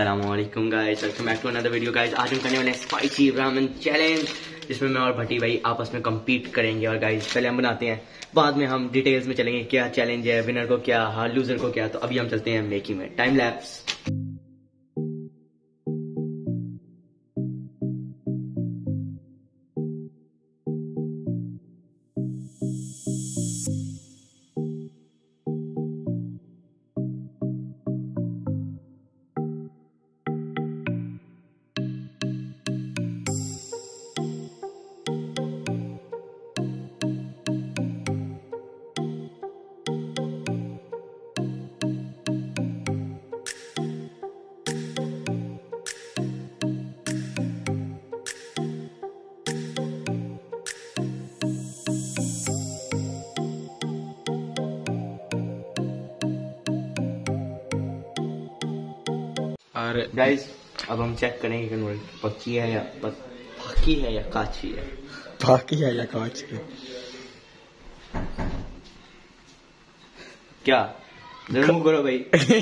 अस्सलामुअलैकुम guys, welcome back to another video guys. आज हम करने वाले हैं स्पाइसी रामेन चैलेंज, जिसमें मैं और भट्टी भाई आपस में compete करेंगे। और गाइस पहले हम बनाते हैं, बाद में हम डिटेल्स में चलेंगे क्या चैलेंज है, विनर को क्या, हार लूजर को क्या। तो अभी हम चलते हैं मेकिंग में, टाइम लैप्स। और गाइस अब हम चेक करेंगे कि नूडल पक्की है या पक्की है या काची है। बाकी है या काच है? क्या जरूर करो भाई।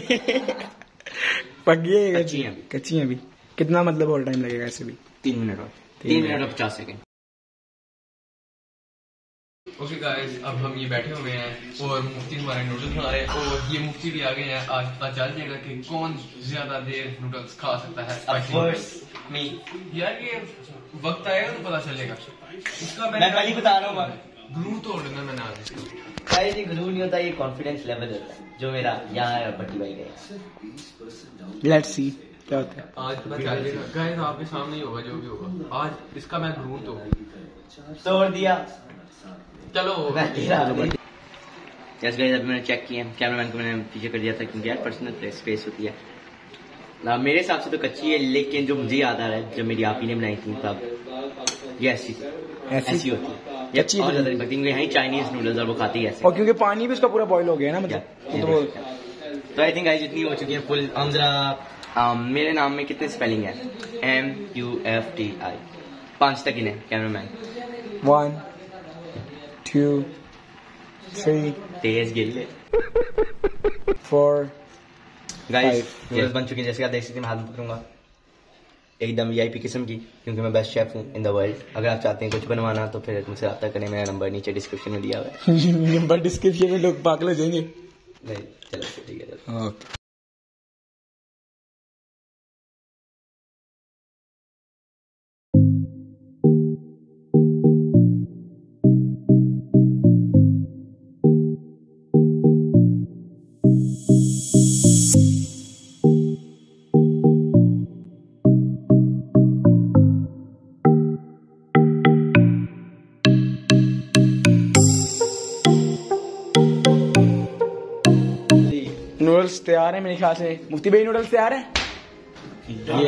पकी है कच्ची है, कच्ची है अभी। कितना मतलब और टाइम लगेगा ऐसे भी? 3 मिनट और 3 मिनट और 50 सेकंड। ओके गाइस, अब हम ये बैठे हुए हैं और मुफ्ती हमारे नूडल्स बना रहे हैं और ये मुफ्ती भी आ गए हैं। आज पता चल जाएगा कि कौन ज्यादा देर नूडल्स खा सकता है। यार ये वक्त आएगा तो पता चलेगा। इसका मैं पहले बता रहा हूँ, ग्लू तोड़ देना मैंने आज इसका। गाइस ये ग्लू नहीं होता, ये कॉन्फिडेंस लेवल होता है जो मेरा यहाँ है और भट्टी भाई का। लेट्स सी क्या होता है। आज पता चल जाएगा गाइस, आपके सामने ही होगा जो भी होगा। आज इसका मैं ग्लू तोड़ दिया। चलो यस गाइस, अभी मैंने चेक किया, कैमरामैन को मैंने पीछे कर दिया था क्योंकि यार पर्सनल स्पेस होती है ना। मेरे हिसाब से तो कच्ची है, लेकिन जो मुझे याद आ रहा है जब मेरी आप ही ने बनाई थी तब ये ऐसी होती है। कच्ची और ज्यादा नहीं पकती, यहाँ चाइनीज नूडल्स और वो खाती है ऐसे। और क्योंकि पानी भी उसका पूरा बॉईल हो गया ना, मतलब तो आई थिंक गाइस इतनी हो चुकी है फुल। अंदरा मेरे नाम में कितने स्पेलिंग है? MUFTI। 5 तक इन्हें कैमरामैन। 1 2 3 तेज गिल्ले 4 गाइस नूडल्स बन चुके हैं। जैसे आप देख सकते हैं, मैं हाथ में पकड़ूंगा, एकदम VIP किस्म की, क्योंकि मैं बेस्ट शेफ हूँ इन द वर्ल्ड। अगर आप चाहते हैं कुछ बनवाना तो फिर मुझसे रब्ता करें, मेरा नंबर नीचे डिस्क्रिप्शन में दिया हुआ है। नंबर डिस्क्रिप्शन में, लोग पागल हो जाएंगे। नहीं चलो ठीक है, चलो। ओके नूडल्स तैयार है मेरे ख्याल से। मुफ्ती भाई नूडल्स तैयार है? ये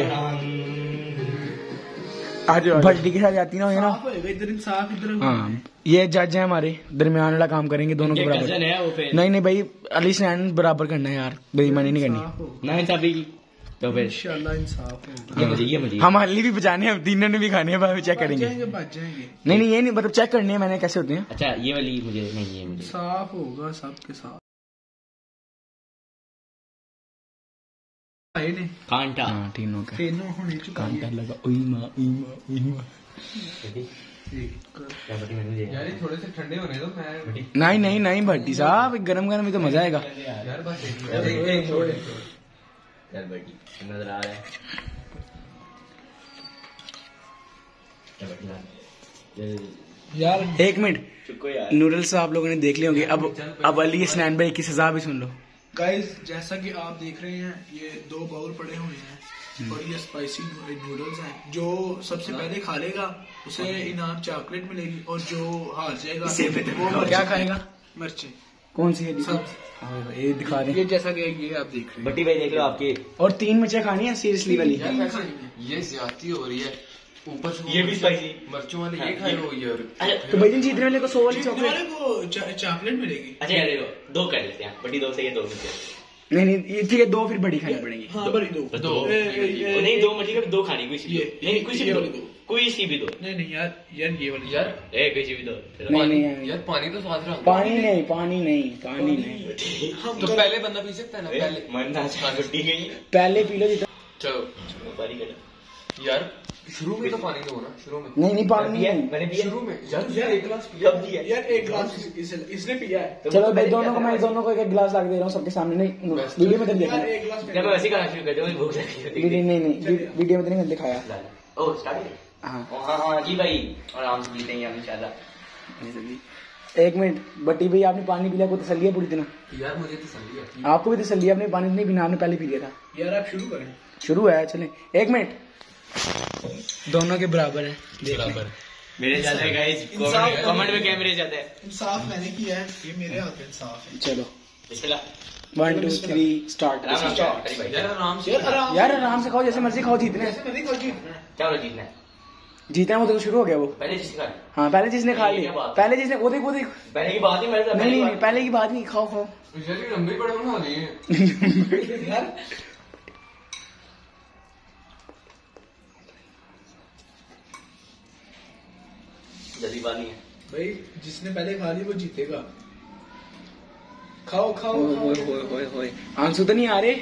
आज भट्टी के साथ जाती ना ना, इधर इंसाफ इधर। हाँ ये जज है हमारे, दरमियान वाला काम करेंगे दोनों के बराबर। नहीं नहीं भाई, अली स्टैंड बराबर करना है यार, बेईमानी नहीं करनी ना इंसाफी की। तो फिर इंशाल्लाह इंसाफ होगा। ये मुझे हम अली भी बचाने हैं, तीनों ने भी खाने हैं, बाद चेक करेंगे। नहीं नहीं ये नहीं, मतलब चेक करने हैं मैंने कैसे होते हैं। अच्छा ये वाली मुझे नहीं, ये मुझे साफ होगा सबके साथ। कांटा तीनों का तीनों होने चुका कांटा लगा। उई माँ उई माँ उई माँ। यार ये थोड़े से ठंडे होने दो। मैं नहीं नहीं नहीं भट्टी साहब, गरम गरम में तो मजा आएगा। यार बस यार बेटी नजर आ रहा है यार। एक मिनट, नूडल्स आप लोगों ने देख लिए होंगे। अब अली स्नैन भाई की सजा भी सुन लो। गाइस जैसा कि आप देख रहे हैं, ये 2 बाउल पड़े हुए हैं और ये स्पाइसी नूडल्स हैं। जो सबसे पहले खा लेगा उसे इनाम चॉकलेट मिलेगी, और जो हार जाएगा वो क्या खाएगा? मिर्ची। कौन सी है? सब ये दिखा रहे ये जैसा कि ये आप देख रहे हैं। भट्टी भाई देख लो आपके। और 3 मिर्चें खानी है सीरियसली वाली। ये ज्यादती हो रही है। ऊपर से ये भी स्पाइसी मिर्चों वाले ये खाए हो यार। तो भाई जीतने वाले को 100 वाली जीतने चॉकलेट। वाले को चॉकलेट मिलेगी। अच्छा यार देखो, 2 कर लेते हैं, बड़ी 2 से ये 2 मिलते नहीं नहीं ये ठीक है, 2 फिर बड़ी खानी पड़ेगी। हाँ बड़ी 2 नहीं 2 मछली का 2 खानी, कोई सी भी दो। नहीं कोई सी भी दो, कोई सी भी दो। नहीं यार ये वाली यार कोई सी भी दो। नहीं यार पानी तो साथ रहा। पानी नहीं पानी नहीं पानी नहीं। तो पहले बंदा पी सकता है ना? पहले मन ना छा छुट्टी गई। पहले पी लो जितना। चलो यार शुरू में तो पानी दो ना, शुरू में नहीं पानी है, मैंने पिया शुरू में यार एक गिलास पिया यार, एक गिलास इसने पिया है। चलो भाई मैं दोनों को एक गिलास ला के दे रहा हूँ सबके सामने। नहीं वीडियो में तो देखना, यार एक गिलास जब मैं वैसे खाना शुरू कर दूं भूख लगी है। नहीं वीडियो में तो नहीं दिखाया। ओ स्टार्ट। हाँ जी भाई, आराम से पीते हैं इंशाल्लाह। एक मिनट बट्टी भाई, आपने पानी पी लिया, को तसल्ली है पूरी तरह? यार मुझे तसल्ली है। आपको भी तसल्ली है, आपने पानी नहीं पीना, आपने पहले पी लिया था। यार आप शुरू करें। शुरू है, चले। एक मिनट, दोनों के बराबर है, बराबर मेरे ज्यादा है गाइस, कमेंट में कैमरे ज्यादा है। इंसाफ मैंने किया है, ये मेरे हाथ में इंसाफ है। चलो बिस्मिल्लाह 1 2 3 स्टार्ट। यार आराम से खाओ, जैसे मर्जी खाओ, जीतना है। क्या वाला जीतना है? जीतना है वो तो शुरू हो गया वो। पहले जिसने खाया, हाँ पहले जिसने खा लिया, पहले जिसने वो देख पहले की बात ही मेरे नहीं पहले की बात नहीं, खाओ लंबी पड़े बना दी है। जल्दी बात नहीं है भाई, जिसने पहले खा ली वो जीतेगा। खाओ खाओ होए आंसू तो नहीं आ रहे?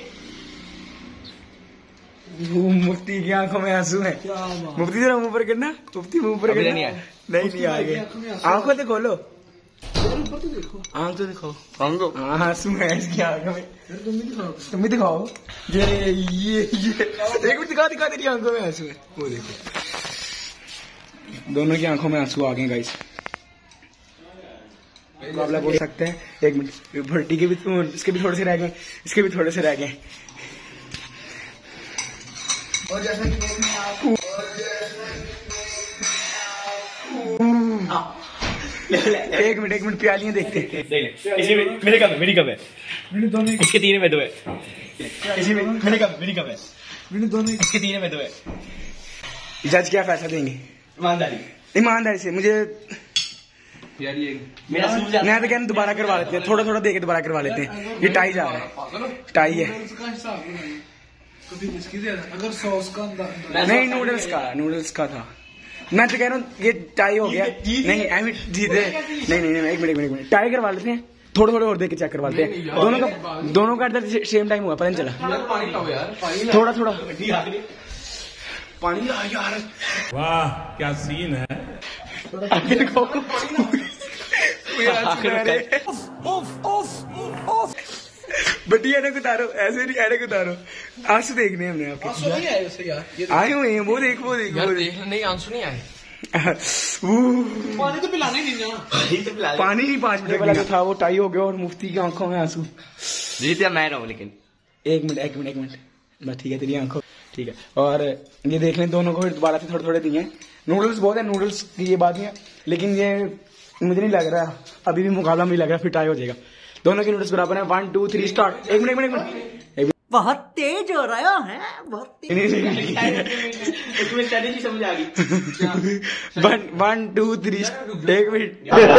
मुफ्ती की आंखों में आंसू है। मुफ्ती जरा मुंह पर करना, मुफ्ती मुंह पर करना। नहीं आ गए, आंखों से खोलो, ऊपर तो देखो, आंख तो दिखाओ। हाँ आंसू है इसकी आंखों में। तुम भी दिखाओ। ये एक मिनट, दिखा तेरी आंखों में आंसू है, वो देखो, दोनों की आंखों में आंसू आ गए गाइस। मुकाबला बोल सकते हैं। एक मिनट, भट्टी के भी, इसके भी थोड़े से रह गए, इसके भी थोड़े से रह गए। और जैसा कि देखने आप एक मिनट प्यालियां देखते हैं। मेरे कब है, मेरी कब है? दोनों इसके तीन में दो है। मेरी कब है? दोनों इसके तीन में दो है। जज क्या फैसला देंगे? ईमानदारी से। मुझे यार ये मेरा सूझ जाता मैं तो कहना दोबारा करवा लेते हैं, थोड़ा दे के दोबारा करवा लेते हैं। ये टाई जा रहा है, टाई है। का हिसाब लगाइए, कभी इसकी दे, अगर सॉस का नहीं, नूडल्स का था। मैं तो कह रहा हूँ ये टाई हो गया। नहीं जीते। नहीं एक मिनट टाई करवा लेते हैं, थोड़े और दे के चेक करवाते हैं। दोनों का सेम टाइम हुआ, पता नहीं चला। पानी लाओ यार, पानी थोड़ा पानी ला यार। वाह क्या सीन है। बटी एने को उतारो, ऐसे नहीं, एने को उतारो। आंसू देखने हमने आपके आए हुए हैं, वो देख नहीं आंसू नहीं आए। पानी तो पिलाने नहीं ना, पानी नहीं 5 मिनट वाला जो था वो टाई हो गया और मुफ्ती की आंखों में आंसू। जीते मैं रहा हूँ, लेकिन एक मिनट बस ठीक है, तेरी आंखों ठीक है। और ये देख लें, दोनों को दोबारा से थोड़े दिए हैं। नूडल्स बहुत है, नूडल्स की ये बात नहीं है, लेकिन ये मुझे नहीं लग रहा अभी भी मुकाबला में लग रहा है, फिर टाई हो जाएगा। दोनों के नूडल्स बराबर है। 1 2 3 स्टार्ट। एक मिनट बहुत तेज हो रहा है, बहुत तेज। तुम्हें स्ट्रेटेजी समझ आ गई। 1 2 3 एक मिनट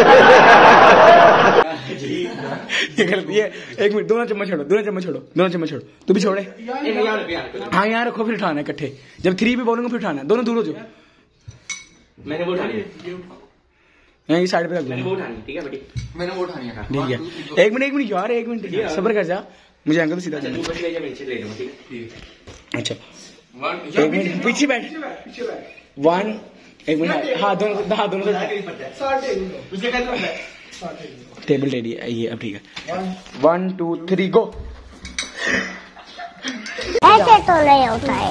ये गलती है। एक मिनट, दोनों चम्मच छोड़ो। तू भी छोड़े। हाँ यहाँ रखो, फिर उठाना है इकट्ठे। जब 3 पे बोलूंगा फिर उठाना है, दोनों दूर हो जाओ। मैंने वो उठानी है, यही साइड पे रख मैंने दो। वो उठानी, ठीक है बेटी, मैंने वो उठानी है। ठीक है, एक मिनट यार, एक मिनट सब्र कर जा, मुझे एंगल सीधा तू करना। बच गया, मैं नीचे ले लूंगा, ठीक है। अच्छा एक मिनट, पीछे बैठ। 1 एक मिनट, हाँ दोनों उसके कहते हैं टेबल रेडी है ये, अब ठीक है। 1 2 3 गो। ऐसे तो नहीं होता है।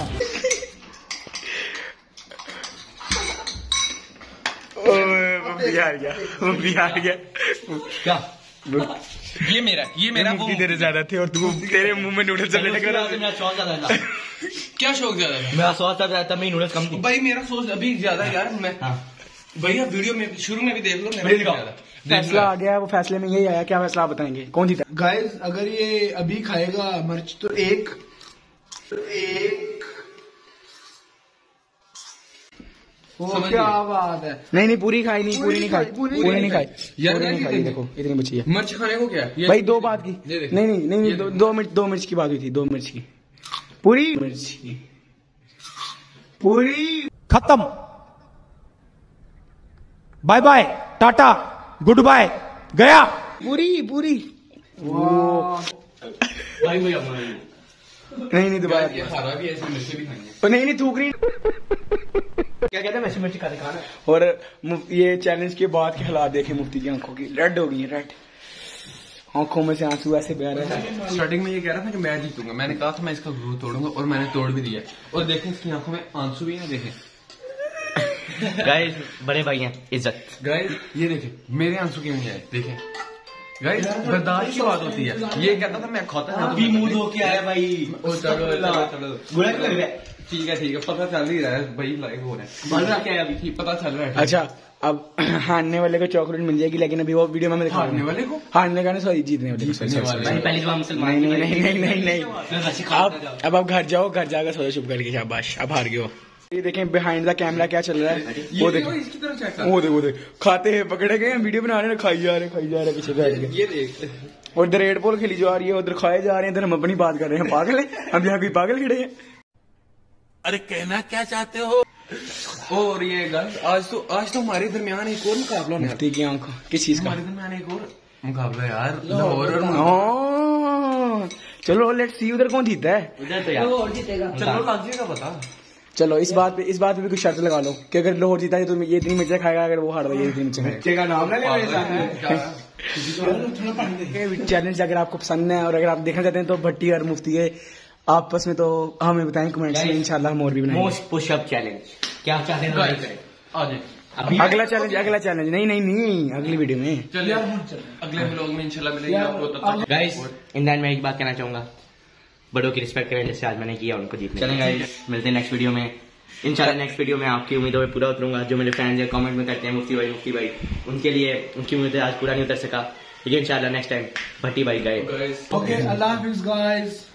बिहार गया क्या? ये मेरा वो तेरे ज्यादा थे और तू तेरे मुंह में नूडल्स चलने लगे। मेरा शौक ज्यादा था। क्या शौक ज्यादा था? मेरा शौक ज्यादा था, मेरी नूडल्स कम थी। भाई मेरा सोच अभी ज्यादा यार। मैं भैया वीडियो में शुरू में भी देख लो, मेरा ज्यादा फैसला आ गया। वो फैसले में यही आया, क्या फैसला आप बताएंगे, कौन जीता? गाइस, अगर ये अभी खाएगा मिर्च तो एक क्या बात है। नहीं पूरी खाई नहीं, पूरी नहीं खाई यार नहीं खाई। देखो इतनी बची है मिर्च खाने को क्या भाई। 2 बात की नहीं 2 मिर्च की बात हुई थी, 2 मिर्च की पूरी मिर्च की पूरी खत्म। Bye bye, tata, goodbye, गया। पूरी भाई नहीं दोबारा ये हारा भी है, इसमें मिर्ची भी खानी है। तो नहीं थूक रही। क्या कहते हैं वैसे मिर्ची खाना। और ये चैलेंज के बाद के हालात देखे मुफ्ती की आंखों की रेड हो गई है, रेड आंखों में से आंसू ऐसे बह रहे हैं। स्टार्टिंग में ये कह रहा था कि मैं जीतूंगा, मैंने कहा था मैं इसका ग्लू तोड़ूंगा और मैंने तोड़ भी दिया। और देखें इसकी आंखों में आंसू भी है, देखें गाइस बड़े भाई हैं, इज्जत। गाइस ये देखें मेरे आंसू क्यों नहीं आए, देखें गाइस बर्दाश्त की बात होती है। ये कहता था मैं खाता था, अभी मुंह धो के आया भाई। ठीक है पता चल ही रहा है भाई, लाइव हो रहा है। बाल क्या है अभी? ठीक पता चल रहा है। अच्छा अब हारने वाले को चॉकलेट मिल जाएगी, लेकिन अभी वो वीडियो में मैं हारने वाले को हारने का सॉरी जीतने वाले को पहली बार मुसलमान। नहीं अब आप घर जाओ, घर जाकर सोचो चुप करके, शाबाश अब हार गए हो। ये देखें बिहाइंड द कैमरा क्या चल रहा है, वो देख इसकी तरफ चेक वो देख खाते हैं, पकड़े गए वीडियो बना रहे हैं, खाई जा रहे पीछे बैठ के। ये देख और इधर रेड बॉल खेली जा रही है, उधर खाए जा रहे हैं, इधर हम अपनी बात कर रहे हैं। पागल है हम, यहाँ कोई पागल खड़े हैं। अरे कहना क्या चाहते हो? और ये गाइस आज तो हमारे दरमियान एक और मुकाबला होने मुफ्ती की आंखों किस चीज का? हमारे दरमियान एक और मुकाबला यार, लाहौर और चलो लेट्स सी उधर कौन जीता है। उधर तो यार चलो लग जाएगा पता। चलो इस बात पे भी कुछ शर्त लगा लो कि अगर लाहौर जीता है तो ये इतनी मिर्चा खाएगा, अगर वो हार ये इतनी मिर्चा का नाम ना ले। चैलेंज अगर आपको पसंद है और अगर आप देखना चाहते हैं तो भट्टी और मुफ्ती के आपस में तो हमें बताएं कमेंट्स में, इंशाल्लाह हम और भी बनाएंगे। मोस्ट पुशअप चैलेंज क्या चाहते हैं करें आज अगला चैलेंज नहीं अगली वीडियो में। चलिए अगले व्लॉग में इंशाल्लाह मिलेंगे आपको। तब तक गाइस इन दैन मैं एक बात कहना चाहूंगा, बड़ों की रिस्पेक्ट करें जैसे आज मैंने किया उनको जीतने। चलें गाइस मिलते हैं नेक्स्ट वीडियो में इंशाल्लाह। नेक्स्ट वीडियो में आपकी उम्मीदों में पूरा उतरूंगा। जो मेरे फैंस है कमेंट में करते हैं मुफ्ती भाई उनके लिए उनकी उम्मीदें आज पूरा नहीं उतर सका, लेकिन इंशाल्लाह नेक्स्ट टाइम भट्टी भाई गए। ओके अल्लाह हाफिज़ गाइस।